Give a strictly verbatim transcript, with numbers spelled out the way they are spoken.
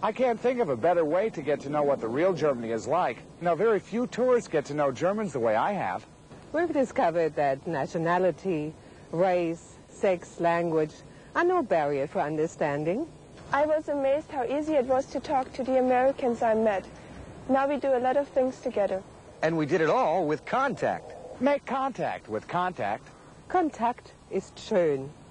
I can't think of a better way to get to know what the real Germany is like. Now, very few tourists get to know Germans the way I have. We've discovered that nationality, race, sex, language are no barrier for understanding. I was amazed how easy it was to talk to the Americans I met. Now we do a lot of things together. And we did it all with Contact. Make contact with Contact. Kontakt ist schön.